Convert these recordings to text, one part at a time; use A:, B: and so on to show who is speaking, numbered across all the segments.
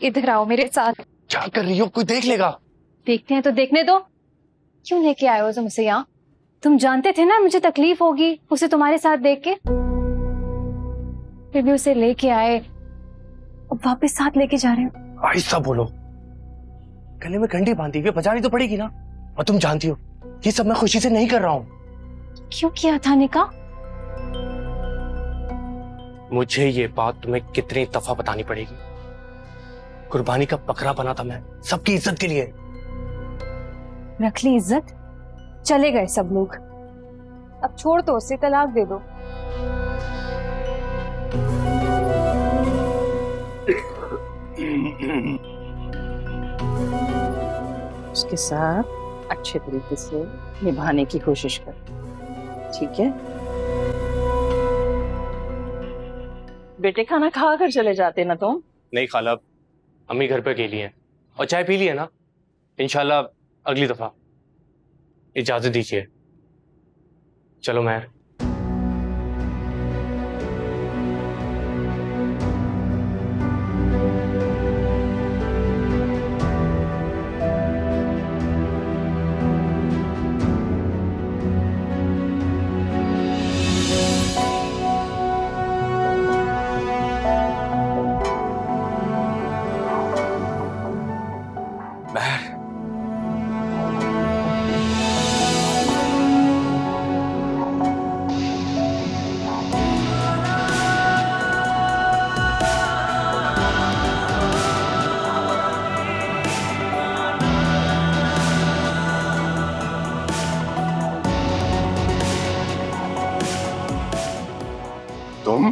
A: इधर आओ मेरे साथ।
B: क्या कर रही हो? कोई देख लेगा।
A: देखते हैं तो देखने दो। क्यों लेके आए हो तुम उसे यहाँ? तुम जानते थे ना मुझे तकलीफ होगी उसे तुम्हारे साथ देख के, फिर भी उसे लेके आए, अब वापस साथ लेके जा रहे हो।
B: आहिस्ता बोलो, गले में घंटी बांधी हुई बजानी तो पड़ेगी ना। और तुम जानती हो ये सब मैं खुशी से नहीं कर रहा हूँ।
A: क्यों किया था निकाह?
B: मुझे ये बात तुम्हें कितनी दफा बतानी पड़ेगी। कुर्बानी का बकरा बना था मैं, सबकी इज्जत के लिए।
A: रख ली इज्जत, चले गए सब लोग, अब छोड़ दो उसे, तलाक दे दो।
C: उसके साथ अच्छे तरीके से निभाने की कोशिश कर, ठीक है? बेटे खाना खा कर चले जाते ना तुम?
B: नहीं खाला, अम्मी घर पे अकेली हैं और चाय पी ली है ना। इंशाल्लाह अगली दफा। इजाजत दीजिए, चलो मैं।
D: तुम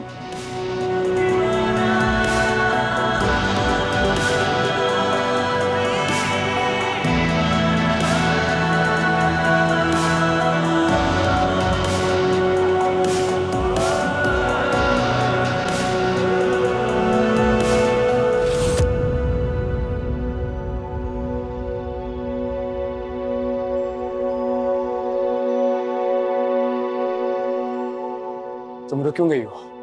B: तुम रुक क्यों गई हो?